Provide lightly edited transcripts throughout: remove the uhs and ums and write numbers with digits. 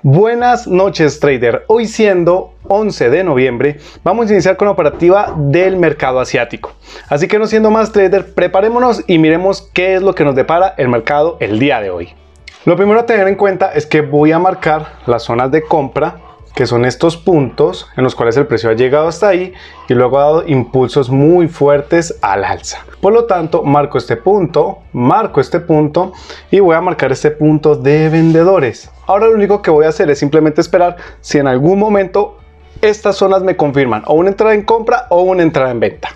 Buenas noches, trader. Hoy siendo 11 de noviembre, vamos a iniciar con la operativa del mercado asiático. Así que no siendo más, trader, preparémonos y miremos qué es lo que nos depara el mercado el día de hoy. Lo primero a tener en cuenta es que voy a marcar las zonas de compra, que son estos puntos en los cuales el precio ha llegado hasta ahí y luego ha dado impulsos muy fuertes al alza. Por lo tanto, marco este punto y voy a marcar este punto de vendedores. Ahora lo único que voy a hacer es simplemente esperar si en algún momento estas zonas me confirman o una entrada en compra o una entrada en venta.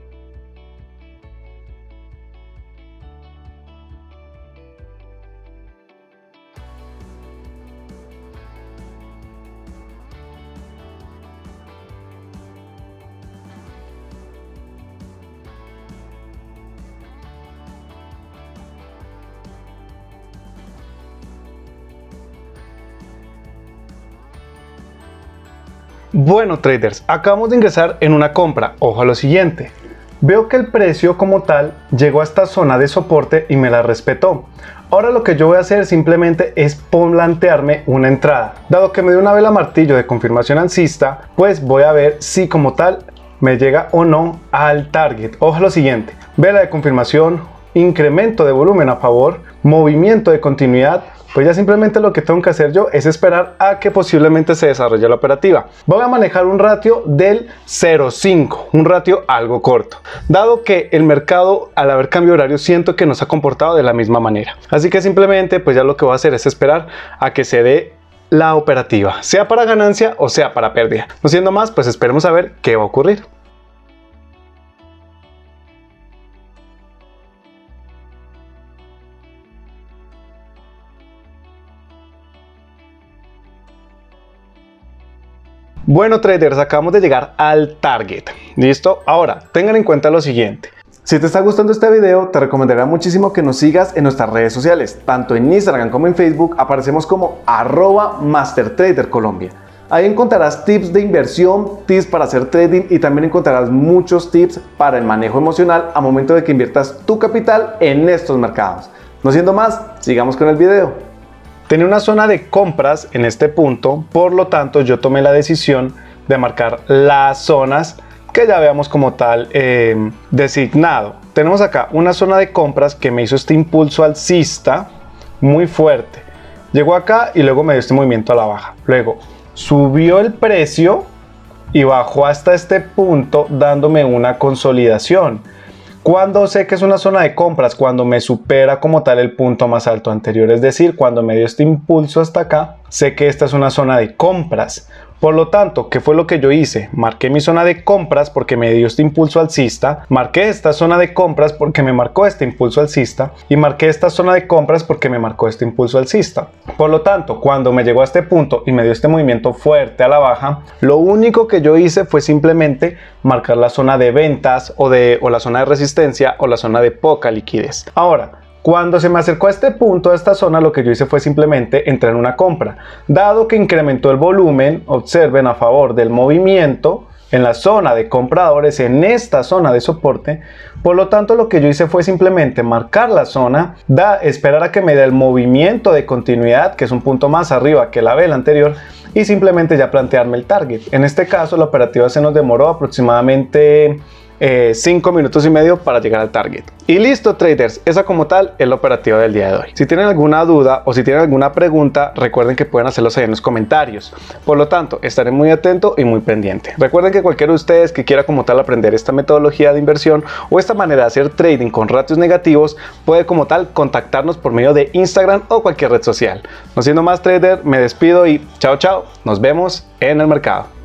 Bueno, traders, acabamos de ingresar en una compra. Ojo a lo siguiente. Veo que el precio como tal llegó a esta zona de soporte y me la respetó. Ahora lo que yo voy a hacer simplemente es plantearme una entrada. Dado que me dio una vela martillo de confirmación alcista, pues voy a ver si como tal me llega o no al target. Ojo a lo siguiente. Vela de confirmación, incremento de volumen a favor, movimiento de continuidad. Pues ya simplemente lo que tengo que hacer yo es esperar a que posiblemente se desarrolle la operativa. Voy a manejar un ratio del 0.5, un ratio algo corto, dado que el mercado al haber cambio horario siento que no se ha comportado de la misma manera. Así que simplemente pues ya lo que voy a hacer es esperar a que se dé la operativa, sea para ganancia o sea para pérdida. No siendo más, pues esperemos a ver qué va a ocurrir. Bueno, traders, acabamos de llegar al target. ¿Listo? Ahora, tengan en cuenta lo siguiente. Si te está gustando este video, te recomendaría muchísimo que nos sigas en nuestras redes sociales. Tanto en Instagram como en Facebook aparecemos como @MasterTraderColombia. Ahí encontrarás tips de inversión, tips para hacer trading y también encontrarás muchos tips para el manejo emocional a momento de que inviertas tu capital en estos mercados. No siendo más, sigamos con el video. Tenía una zona de compras en este punto, por lo tanto yo tomé la decisión de marcar las zonas que ya veamos como tal designado. Tenemos acá una zona de compras que me hizo este impulso alcista muy fuerte. Llegó acá y luego me dio este movimiento a la baja. Luego subió el precio y bajó hasta este punto dándome una consolidación. Cuando sé que es una zona de compras, cuando me supera como tal el punto más alto anterior, es decir, cuando me dio este impulso hasta acá, sé que esta es una zona de compras. Por lo tanto, ¿qué fue lo que yo hice? Marqué mi zona de compras porque me dio este impulso alcista, marqué esta zona de compras porque me marcó este impulso alcista y marqué esta zona de compras porque me marcó este impulso alcista. Por lo tanto, cuando me llegó a este punto y me dio este movimiento fuerte a la baja, lo único que yo hice fue simplemente marcar la zona de ventas o la zona de resistencia o la zona de poca liquidez. Ahora, cuando se me acercó a este punto, a esta zona, lo que yo hice fue simplemente entrar en una compra. Dado que incrementó el volumen, observen a favor del movimiento en la zona de compradores, en esta zona de soporte, por lo tanto lo que yo hice fue simplemente marcar la zona, esperar a que me dé el movimiento de continuidad, que es un punto más arriba que la vela anterior, y simplemente ya plantearme el target. En este caso la operativa se nos demoró aproximadamente 5 minutos y medio para llegar al target. Y listo, traders, esa como tal es la operativa del día de hoy. Si tienen alguna duda o si tienen alguna pregunta, recuerden que pueden hacerlos ahí en los comentarios. Por lo tanto, estaré muy atento y muy pendiente. Recuerden que cualquiera de ustedes que quiera como tal aprender esta metodología de inversión o esta manera de hacer trading con ratios negativos, puede como tal contactarnos por medio de Instagram o cualquier red social. No siendo más, trader, me despido y chao chao, nos vemos en el mercado.